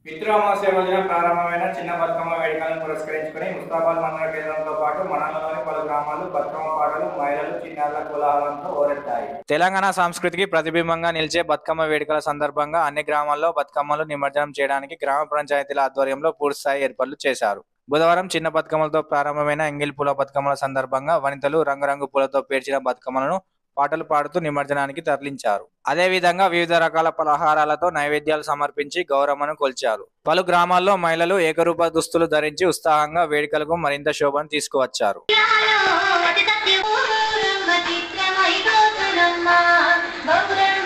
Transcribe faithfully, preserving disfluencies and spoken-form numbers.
పితృఅమావాస్య రోజున ప్రారంభమైన చిన్న బతుకమ్మ వేడుకలను పురస్కరించుకుని ముస్తాబాద్ మండల కేంద్రంతో పాటు మండలంలోని పలు గ్రామాలు బతుకమ్మ పాటలు, మహిళలు, చిన్నారుల కోలాహలంతో ఓరెత్తాయి. తెలంగాణ సంస్కృతికి ప్రతిబింబంగా నిలిచే బతుకమ్మ వేడుకల సందర్భంగా అన్ని గ్రామాల్లో బతుకమ్మలు నిమజ్జనం చేయడానికి గ్రామ పంచాయతీల ఆధ్వర్యంలో పూర్తిస్థాయి ఏర్పాట్లు చేశారు. బుధవారం చిన్న బతుకమ్మలతో ప్రారంభమైన ఎంగిల్ పూల బతుకమ్మల సందర్భంగా వనితలు రంగురంగు పూలతో పేర్చిన బతుకమ్మలను పాటలు పాడుతూ నిమజ్జనానికి తరలించారు. అదే విధంగా వివిధ రకాల పలహారాలతో నైవేద్యాలు సమర్పించి గౌరమ్మను కొల్చారు. పలు గ్రామాల్లో మహిళలు ఏకరూప దుస్తులు ధరించి ఉత్సాహంగా వేడుకలకు మరింత శోభను తీసుకువచ్చారు. గౌరమ్మ